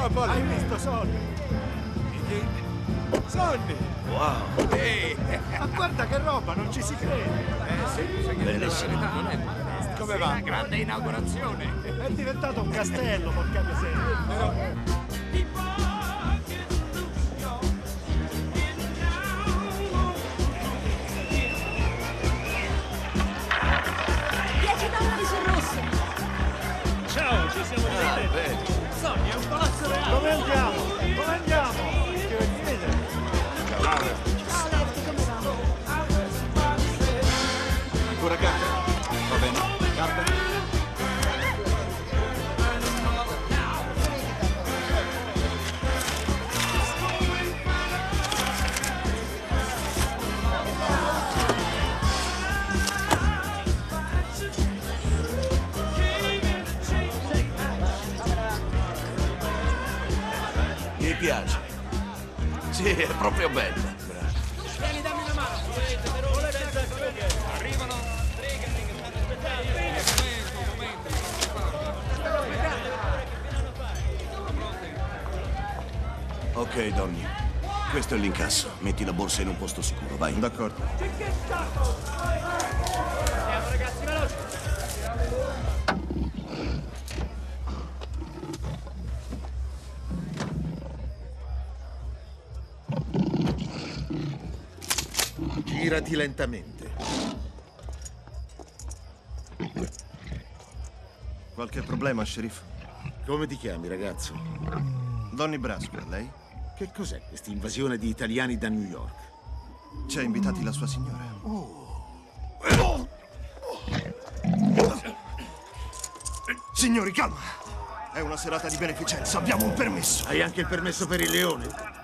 Polly! Hai visto Sonny? Sonny! Wow! Ehi! Ma guarda che roba, non ci si crede! Sì, bellissimo. Non è Come va? Una grande inaugurazione. È diventato un castello, porca miseria! Ciao, ci siamo divertiti. Sonny, è un palazzo reale. Dove andiamo? Dove andiamo? Che vedete? Ciao Lefty, come va? Ancora carta? Va bene. Carta? Mi piace. Sì, è proprio bella. Vieni, dammi una mano. Arrivano. Ok, Donny. Questo è l'incasso. Metti la borsa in un posto sicuro, vai. D'accordo. Andiamo ragazzi, veloci. Girati lentamente. Qualche problema, sceriffo? Come ti chiami, ragazzo? Donny Brasco, lei? Che cos'è questa invasione di italiani da New York? Ci ha invitati la sua signora. Signori, calma! È una serata di beneficenza, abbiamo un permesso. Hai anche il permesso per il leone?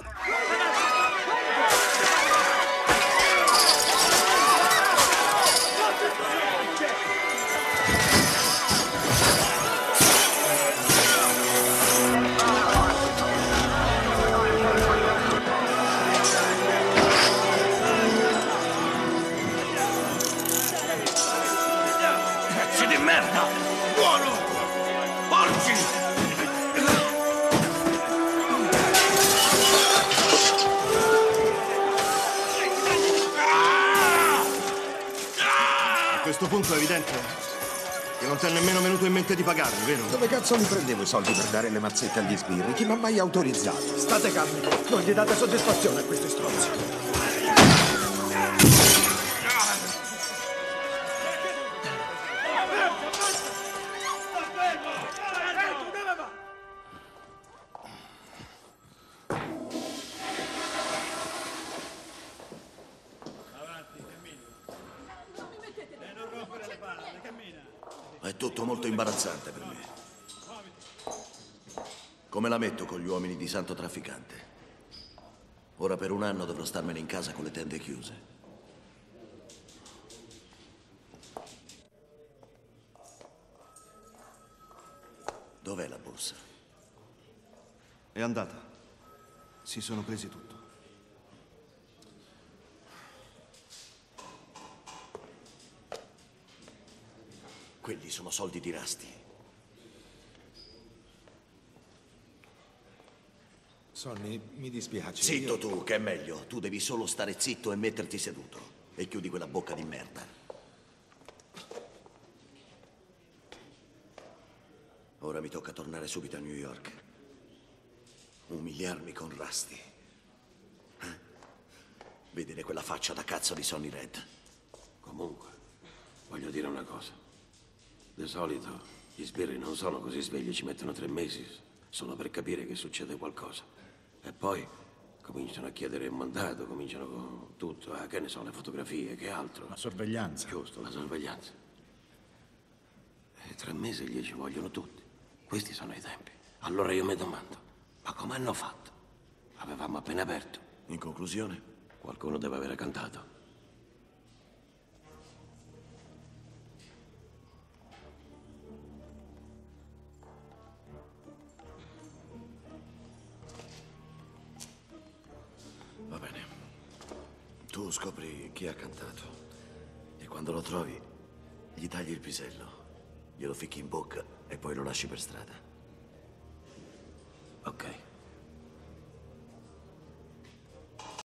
Pezzi di merda! Buono! Porci! A questo punto è evidente che non ti è nemmeno venuto in mente di pagarmi, vero? Dove cazzo li prendevo i soldi per dare le mazzette agli sbirri? Chi mi ha mai autorizzato? State calmi, non gli date soddisfazione a questi stronzi. È tutto molto imbarazzante per me. Come la metto con gli uomini di santo trafficante? Ora per un anno dovrò starmene in casa con le tende chiuse. Dov'è la borsa? È andata. Si sono presi tutto. Quelli sono soldi di Rusty. Sonny, mi dispiace. Zitto tu, che è meglio. Tu devi solo stare zitto e metterti seduto. E chiudi quella bocca di merda. Ora mi tocca tornare subito a New York. Umiliarmi con Rusty. Vedere quella faccia da cazzo di Sonny Red. Comunque, voglio dire una cosa. Di solito gli sbirri non sono così svegli, ci mettono 3 mesi solo per capire che succede qualcosa. E poi cominciano a chiedere un mandato, cominciano con tutto, che ne so, le fotografie, che altro. La sorveglianza. Giusto, la sorveglianza. E 3 mesi gli ci vogliono tutti. Questi sono i tempi. Allora io mi domando, ma come hanno fatto? Avevamo appena aperto. In conclusione? Qualcuno deve aver cantato. Va bene. Tu scopri chi ha cantato. E quando lo trovi, gli tagli il pisello, glielo ficchi in bocca e poi lo lasci per strada. Ok.